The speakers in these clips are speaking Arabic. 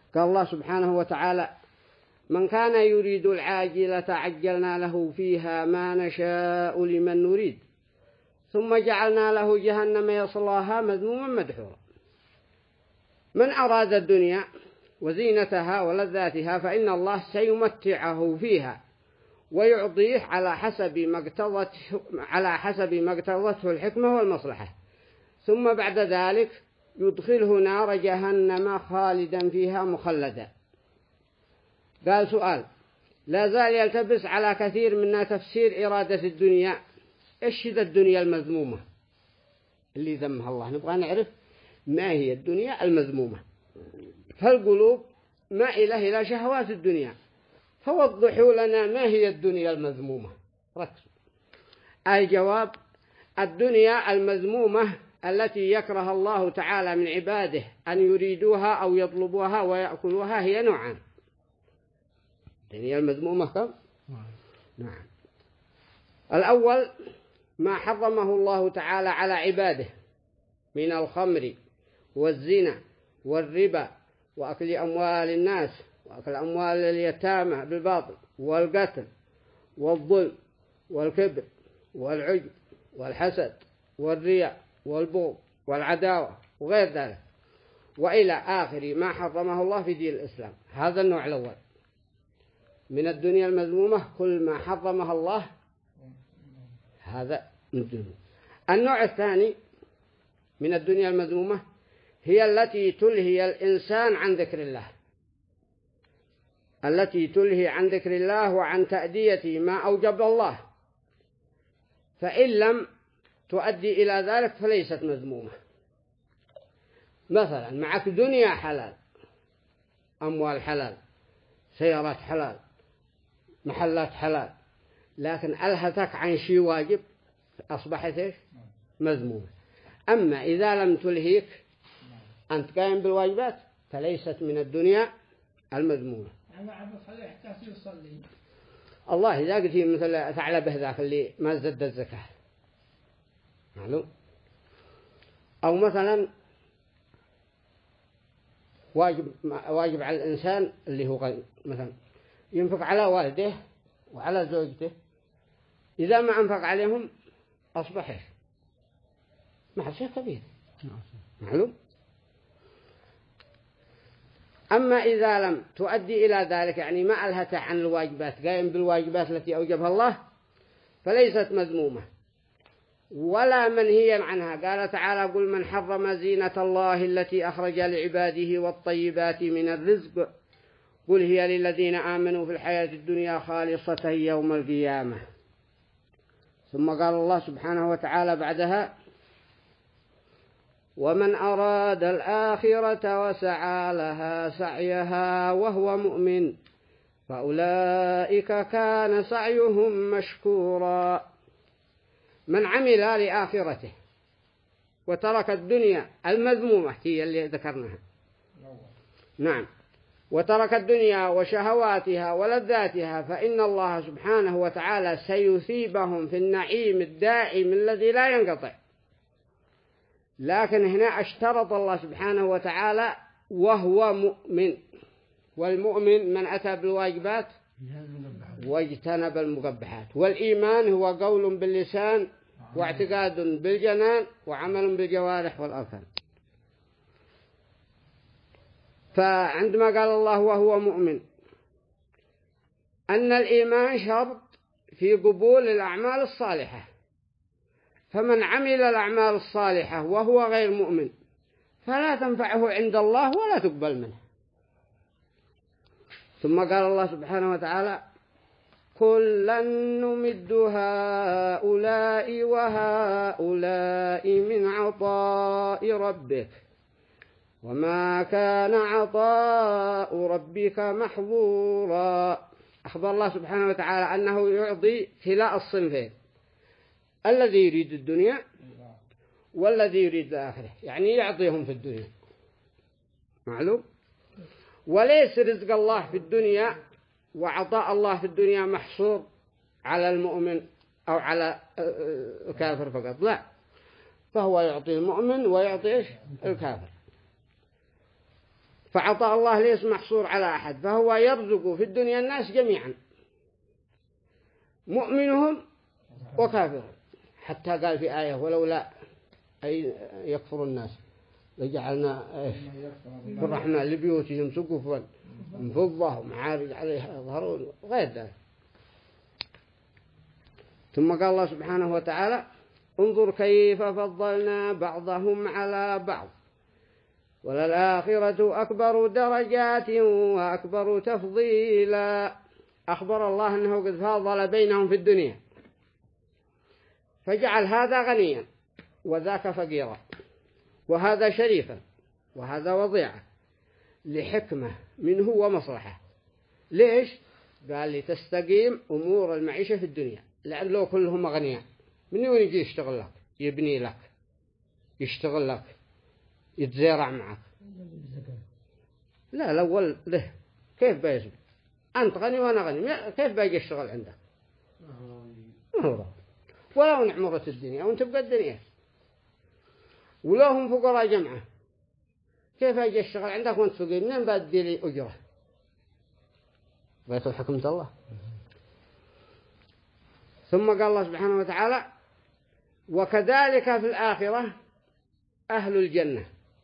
قال الله سبحانه وتعالى: من كان يريد العاجلة عجلنا له فيها ما نشاء لمن نريد ثم جعلنا له جهنم يصلاها مذموما مدحورا. من أراد الدنيا وزينتها ولذاتها فإن الله سيمتعه فيها ويعطيه على حسب ما اقتضته الحكمة والمصلحة، ثم بعد ذلك يدخله نار جهنم خالدا فيها مخلدا. قال: سؤال لا زال يلتبس على كثير منا تفسير إرادة الدنيا. إيش هي الدنيا المذمومة اللي ذمها الله؟ نبغى نعرف ما هي الدنيا المذمومة. فالقلوب مائلة إلى شهوات الدنيا، فوضحوا لنا ما هي الدنيا المذمومة. ركزوا. الجواب: الدنيا المذمومة التي يكره الله تعالى من عباده أن يريدوها أو يطلبوها ويأكلوها هي نوعان. الدنيا المذمومة كم؟ نعم. الأول ما حرمه الله تعالى على عباده من الخمر والزنا والربا وأكل أموال الناس وأكل أموال اليتامى بالباطل والقتل والظلم والكبر والعجب والحسد والرياء والبغض والعداوة وغير ذلك، وإلى آخر ما حرمه الله في دين الإسلام. هذا النوع الأول من الدنيا المذمومة، كل ما حرمها الله هذا من الدنيا. النوع الثاني من الدنيا المذمومة هي التي تلهي الإنسان عن ذكر الله، التي تلهي عن ذكر الله وعن تأدية ما أوجب الله، فإن لم تؤدي إلى ذلك فليست مذمومة. مثلا معك دنيا حلال، أموال حلال، سيارات حلال، محلات حلال، لكن ألهتك عن شيء واجب أصبحت إيش؟ مذمومة. أما إذا لم تلهيك أنت قايم بالواجبات فليست من الدنيا المذمومة. الله إذا قلت مثل ثعلبه ذاك اللي ما زد الزكاة معلوم، أو مثلا واجب على الإنسان اللي هو مثلا ينفق على والده وعلى زوجته، إذا ما أنفق عليهم أصبح معصية كبيرة معلوم. أما إذا لم تؤدي إلى ذلك يعني ما ألهت عن الواجبات، قائم بالواجبات التي أوجبها الله، فليست مذمومة ولا منهيا عنها. قال تعالى: قل من حرم زينة الله التي أخرج لعباده والطيبات من الرزق قل هي للذين آمنوا في الحياة الدنيا خالصة يوم القيامة. ثم قال الله سبحانه وتعالى بعدها: ومن أراد الآخرة وسعى لها سعيها وهو مؤمن فأولئك كان سعيهم مشكورا. من عمل لآخرته وترك الدنيا المذمومة هي اللي ذكرناها، نعم، وترك الدنيا وشهواتها ولذاتها فإن الله سبحانه وتعالى سيثيبهم في النعيم الدائم الذي لا ينقطع. لكن هنا اشترط الله سبحانه وتعالى وهو مؤمن، والمؤمن من أتى بالواجبات واجتنب المقبحات. والإيمان هو قول باللسان واعتقاد بالجنان وعمل بالجوارح والأركان. فعندما قال الله وهو مؤمن أن الإيمان شرط في قبول الأعمال الصالحة، فمن عمل الأعمال الصالحة وهو غير مؤمن فلا تنفعه عند الله ولا تقبل منه. ثم قال الله سبحانه وتعالى: كلا نمد هؤلاء وهؤلاء من عطاء ربك وما كان عطاء ربك محظورا. أخبر الله سبحانه وتعالى أنه يعطي كلا الصنفين، الذي يريد الدنيا والذي يريد الآخرة، يعني يعطيهم في الدنيا معلوم. وليس رزق الله في الدنيا وعطاء الله في الدنيا محصور على المؤمن أو على الكافر فقط، لا، فهو يعطي المؤمن ويعطي الكافر. فعطاء الله ليس محصور على أحد، فهو يرزق في الدنيا الناس جميعا، مؤمنهم وكافرهم. حتى قال في آية ولولا أي يكفر الناس لجعلنا بالرحمن لبيوتهم سقفا من فضة ومعارج عليها يظهرون غير ذلك. ثم قال الله سبحانه وتعالى انظر كيف فضلنا بعضهم على بعض وللآخرة أكبر درجات وأكبر تفضيلا. أخبر الله أنه قد فاضل بينهم في الدنيا، فجعل هذا غنيا وذاك فقيرا، وهذا شريفا وهذا وضيعا، لحكمة منه ومصلحة. ليش؟ قال لتستقيم أمور المعيشة في الدنيا، لأن لو كلهم أغنياء من وين يجي يشتغل لك، يبني لك، يشتغل لك، يتزارع معك؟ لا الأول له كيف بيزم؟ أنت غني وأنا غني، كيف بيجي يشتغل عندك؟ ولو نعمرت الدنيا وانت بقى الدنيا، ولو هم فقراء جمعة، كيف يجي يشتغل عندك وانت فقير؟ منين بدي لي أجرة؟ بيت حكمة الله. ثم قال الله سبحانه وتعالى وكذلك في الآخرة أهل الجنة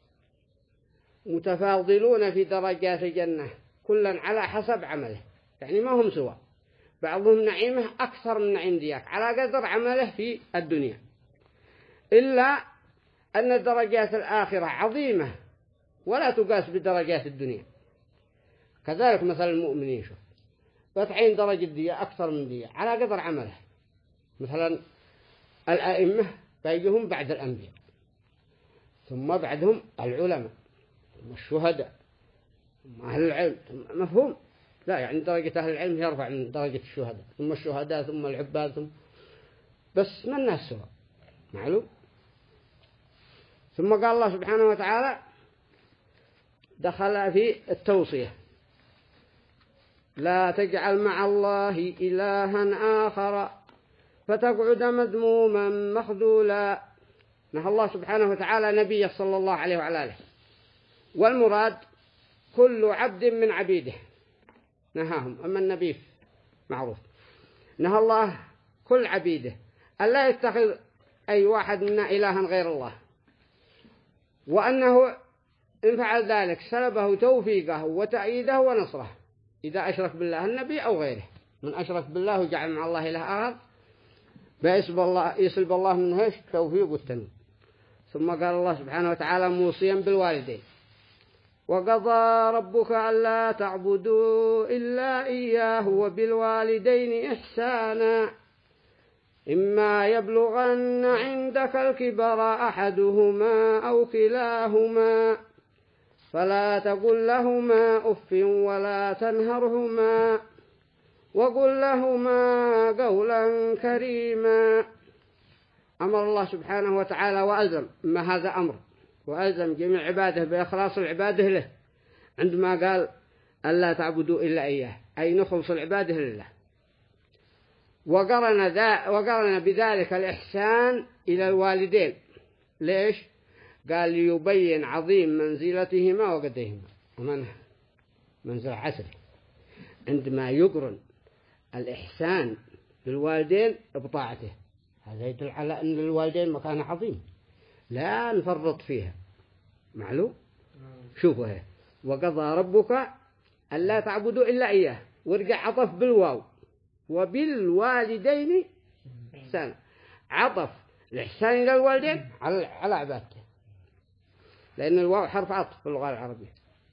متفاضلون في درجات الجنة كلا على حسب عمله، يعني ما هم سوا، بعضهم نعيمه أكثر من نعيم دياك على قدر عمله في الدنيا، إلا أن درجات الآخرة عظيمة ولا تقاس بدرجات الدنيا. كذلك مثل المؤمنين، شوف فتعين درجة دية أكثر من دية على قدر عمله. مثلا الأئمة بيجهم بعد الأنبياء، ثم بعدهم العلماء، ثم الشهداء، ثم أهل العلم، مفهوم؟ لا يعني درجة أهل العلم يرفع من درجة الشهداء، ثم الشهداء، ثم العباد، ثم بس ما الناس سوا، معلوم؟ ثم قال الله سبحانه وتعالى دخل في التوصية لا تجعل مع الله إلها آخر فتقعد مذموما مخذولا. نهى الله سبحانه وتعالى نبيه صلى الله عليه وعلى آله، والمراد كل عبد من عبيده نهاهم، أما النبي معروف. نهى الله كل عبيده ألا يتخذ أي واحد منا إلها غير الله، وأنه إن فعل ذلك سلبه توفيقه وتأييده ونصره إذا أشرك بالله النبي أو غيره. من أشرك بالله وجعل مع الله إله آخر يسلب الله منه التوفيق والتنوير. ثم قال الله سبحانه وتعالى موصيا بالوالدين وقضى ربك ألا تعبدوا إلا إياه وبالوالدين إحسانا إما يبلغن عندك الكبر أحدهما أو كلاهما فلا تقل لهما أف ولا تنهرهما وقل لهما قولا كريما. أمر الله سبحانه وتعالى وألزم، ما هذا أمر، وألزم جميع عباده بإخلاص العباده له عندما قال ألا تعبدوا إلا إياه، أي نخلص العباده لله. وقرن بذلك الإحسان إلى الوالدين. ليش؟ قال ليبين عظيم منزلتهما وقدرهما، ومنها منزل عسل عندما يقرن الإحسان بالوالدين بطاعته، هذا يدل على أن الوالدين مكان عظيم لا نفرط فيها، معلوم؟ شوفوا هي وقضى ربك ألا تعبدوا إلا إياه، ورجع عطف بالواو وبالوالدين إحسانا، عطف الإحسان إلى الوالدين على عبادته، لأن الواو حرف عطف في اللغة العربية.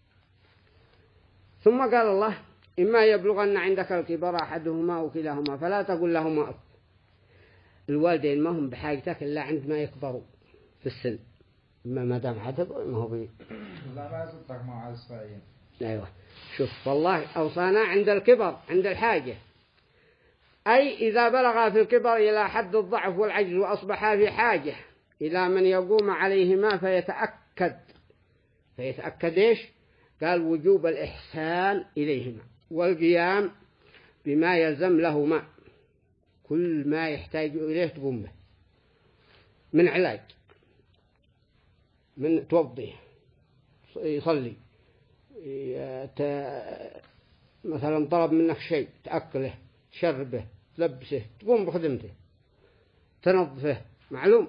ثم قال الله إما يبلغن عندك الكبر أحدهما أو كلاهما فلا تقل لهما أف. الوالدين ما هم بحاجتك إلا عندما يكبروا في السن، ما دام عتب ما هو بي لا ما يصدق مع الصعيين. أيوة شوف والله أوصانا عند الكبر، عند الحاجة، أي إذا بلغ في الكبر إلى حد الضعف والعجز وأصبحا في حاجة إلى من يقوم عليهما فيتأكد إيش؟ قال وجوب الإحسان إليهما والقيام بما يلزم لهما، كل ما يحتاج إليه تقوم به من علاج، من توضيه، يصلي، مثلا طلب منك شيء تأكله تشربه تلبسه تقوم بخدمته تنظفه معلوم.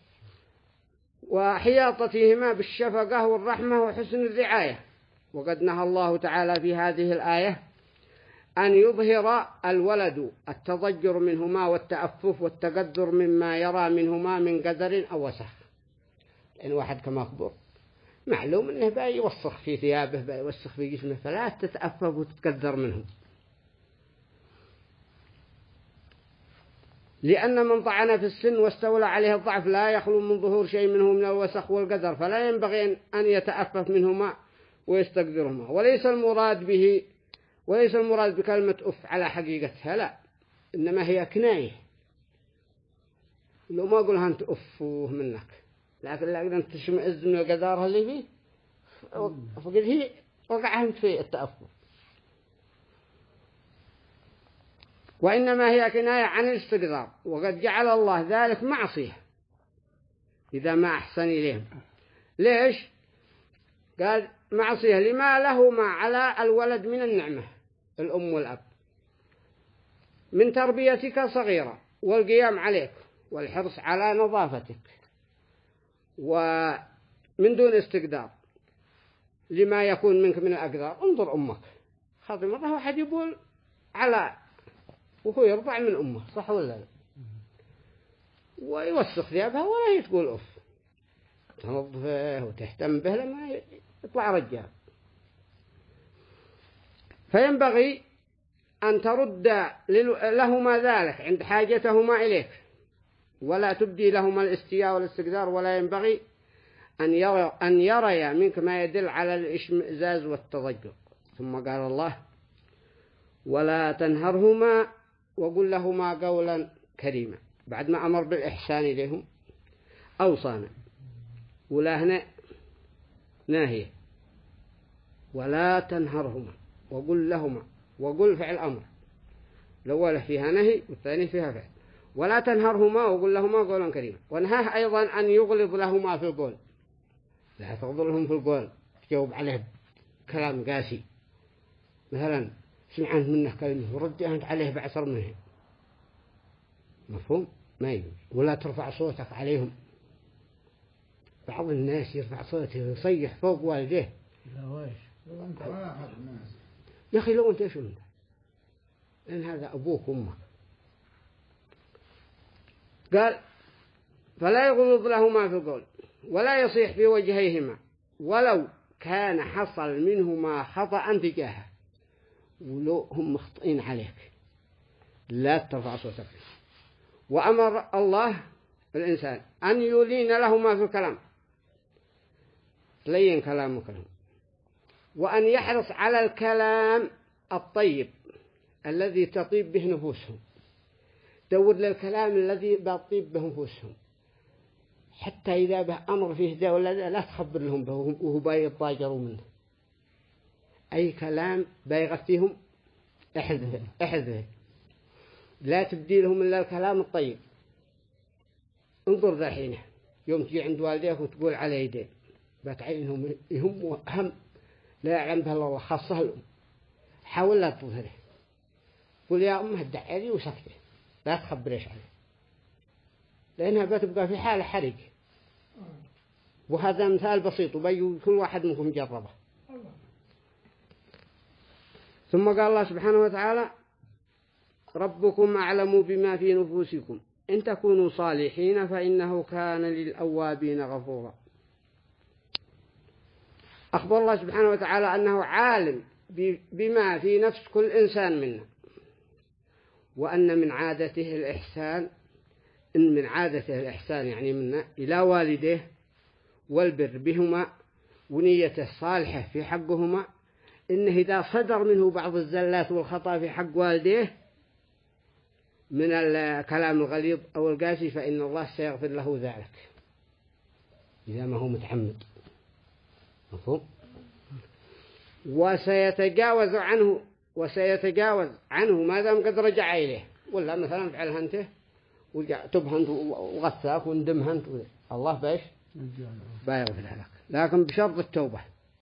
وحياطتهما بالشفقة والرحمة وحسن الرعاية. وقد نهى الله تعالى في هذه الآية أن يظهر الولد التضجر منهما والتأفف والتقدر مما يرى منهما من قدر أو وسخ. لأن واحد كما أخبر معلوم أنه بقى يوسخ في ثيابه بقى يوسخ في جسمه فلا تتأفف وتتقدر منهم. لأن من طعن في السن واستولى عليه الضعف لا يخلو من ظهور شيء منه من الوسخ والقدر فلا ينبغي أن يتأفف منهما ويستقدرهما. وليس المراد بكلمة أف على حقيقتها لا، إنما هي كناية. لو ما أقولها أنت أفوه منك لكن أنت تشمئز من القدارة اللي فيه فقد هي وقعهم في التأفف. وإنما هي كناية عن الاستقدار. وقد جعل الله ذلك معصية إذا ما أحسن إليهم. ليش؟ قال معصية لما لهما على الولد من النعمة الأم والأب من تربيتك صغيرة والقيام عليك والحرص على نظافتك ومن دون استقدار لما يكون منك من الأقدار. انظر أمك خاطر مرة واحد يقول على وهو يرضع من أمه صح ولا لا ويوسخ ثيابها ولا هي تقول أف تنظفه وتهتم به لما يطلع رجال. فينبغي أن ترد لهما ذلك عند حاجتهما إليك ولا تبدي لهما الاستياء والاستقدار. ولا ينبغي أن يريا منك ما يدل على الاشمئزاز والتضجر. ثم قال الله ولا تنهرهما وقل لهما قولا كريما. بعد ما أمر بالإحسان إليهم أوصانا ولا هنا ناهية. ولا تنهرهما وقل لهما وقل فعل أمر الأول فيها نهي والثاني فيها فعل. ولا تنهرهما وقل لهما قولا كريما. ونهاه أيضا أن يغلظ لهما في القول لا تغضلهم في القول تجاوب عليه كلام قاسي مثلا سمعت منه كلمة ورد أنت عليه بعشر منه مفهوم ما يجوز. ولا ترفع صوتك عليهم. بعض الناس يرفع صوته ويصيح فوق والديه يا أخي لو أنت إيش أنت لأن هذا أبوك وأمك. قال فلا يغلظ لهما في القول ولا يصيح في وجهيهما ولو كان حصل منهما خطأ تجاهه ولو هم مخطئين عليك لا ترفع صوتك. وأمر الله الإنسان أن يلين لهما في الكلام لين كلامك لهم. وأن يحرص على الكلام الطيب الذي تطيب به نفوسهم. دور للكلام الذي تطيب به نفوسهم حتى إذا به أمر فيه ده ولا لا تخبر لهم به وهو بايضاجروا منه. أي كلام بايغتهم احذره لا تبدي لهم إلا الكلام الطيب. انظر ذا حينه يوم تجي عند والديك وتقول على يديه بتعينهم يهم وهم لا يعلم به الله خاصة الأم. حاول لا تظهره قل يا أمه ادعي وسكته لا تخبريش عليه لأنها بتبقى في حال حرج. وهذا مثال بسيط وبيو كل واحد منكم جربه. ثم قال الله سبحانه وتعالى ربكم أعلم بما في نفوسكم إن تكونوا صالحين فإنه كان للأوابين غفورا. أخبر الله سبحانه وتعالى أنه عالم بما في نفس كل إنسان منا وأن من عادته الإحسان يعني منا إلى والديه والبر بهما ونيته الصالحة في حقهما. إنه إذا صدر منه بعض الزلات والخطأ في حق والديه من الكلام الغليظ أو القاسي فإن الله سيغفر له ذلك إذا ما هو متعمد مفهوم. وسيتجاوز عنه ما دام قد رجع إليه. ولا مثلا فعلها أنت تبها أنت وغثاك وندمها أنت الله بايش بايغفر لك لكن بشرط التوبة.